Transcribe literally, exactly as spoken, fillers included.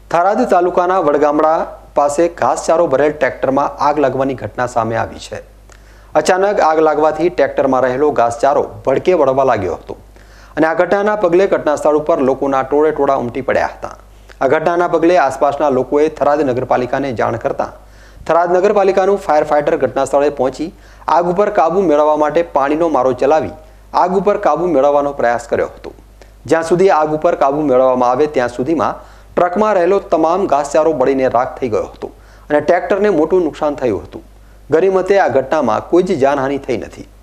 થરાદ તાલુકાના વડગામડા પાસે ઘાસચારો ભરેલ ટ્રેક્ટરમાં આગ લાગવાની ઘટના સામે આવી છે। અચાનક આગ લાગવાથી ટ્રેક્ટરમાં રહેલો ઘાસચારો ભડકે વળવા લાગ્યો હતો અને આ ઘટનાના પગલે ઘટના સ્થળ ઉપર લોકોના ટોળે ટોળા ઉમટી પડ્યા હતા। આ ઘટનાના પગલે આસપાસના લોકોએ થરાદ નગરપાલિકાને જાણ કરતા થરાદ નગરપાલિકાનું ફાયર ફાઇટર ઘટના સ્થળે પહોંચી આગ ઉપર કાબુ મેળવવા માટે પાણીનો મારો ચલાવી આગ ઉપર કાબુ મેળવવાનો પ્રયાસ કર્યો હતો। જ્યાં સુધી આગ ઉપર કાબુ મેળવવામાં આવે ત્યાં સુધીમાં ટ્રકમાં રહેલો તમામ ઘાસચારો બળીને રાખ થઈ ગયો હતો અને ટ્રેક્ટરને મોટું નુકસાન થયું હતું। ગરીમતે આ ઘટનામાં કોઈ જ જાનહાનિ થઈ નથી।